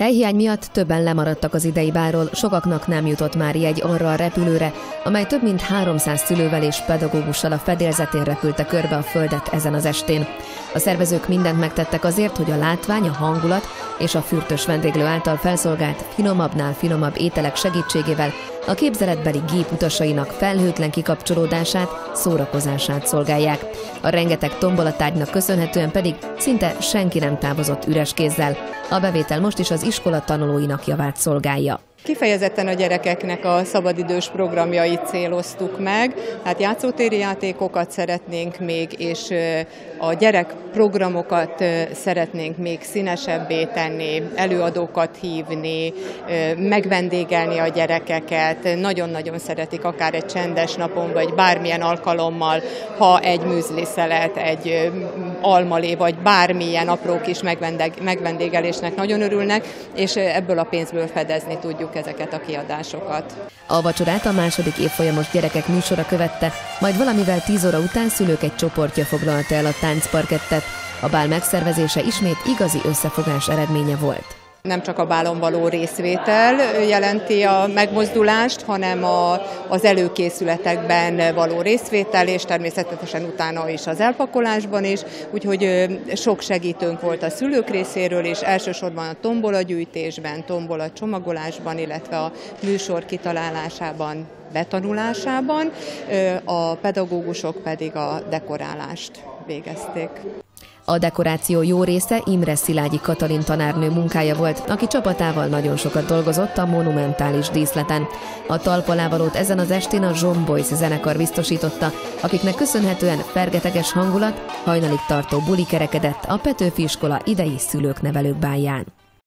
Helyhiány miatt többen lemaradtak az idei bálról, sokaknak nem jutott már jegy arra a repülőre, amely több mint 300 szülővel és pedagógussal a fedélzetén repülte körbe a földet ezen az estén. A szervezők mindent megtettek azért, hogy a látvány, a hangulat és a fürtös vendéglő által felszolgált finomabbnál finomabb ételek segítségével a képzeletbeli gép utasainak felhőtlen kikapcsolódását, szórakozását szolgálják. A rengeteg tombolatárgynak köszönhetően pedig szinte senki nem távozott üres kézzel. A bevétel most is az iskola tanulóinak javát szolgálja. Kifejezetten a gyerekeknek a szabadidős programjait céloztuk meg, hát játszótéri játékokat szeretnénk még, és a gyerekprogramokat szeretnénk még színesebbé tenni, előadókat hívni, megvendégelni a gyerekeket. Nagyon-nagyon szeretik akár egy csendes napon, vagy bármilyen alkalommal, ha egy műzliszelet, egy almalé, vagy bármilyen apró kis megvendégelésnek nagyon örülnek, és ebből a pénzből fedezni tudjuk ezeket a kiadásokat. A vacsorát a második évfolyamos gyerekek műsora követte, majd valamivel 10 óra után szülők egy csoportja foglalta el a táncparkettet. A bál megszervezése ismét igazi összefogás eredménye volt. Nem csak a bálon való részvétel jelenti a megmozdulást, hanem az előkészületekben való részvétel, és természetesen utána is az elpakolásban is. Úgyhogy sok segítőnk volt a szülők részéről, és elsősorban a tombolagyűjtésben, tombolacsomagolásban, illetve a műsor kitalálásában, betanulásában, a pedagógusok pedig a dekorálást végezték. A dekoráció jó része Imre Szilágyi Katalin tanárnő munkája volt, aki csapatával nagyon sokat dolgozott a monumentális díszleten. A talpalávalót ezen az estén a Zsomboys zenekar biztosította, akiknek köszönhetően fergeteges hangulat, hajnalig tartó buli kerekedett a Petőfi iskola idei szülők-nevelők bálján.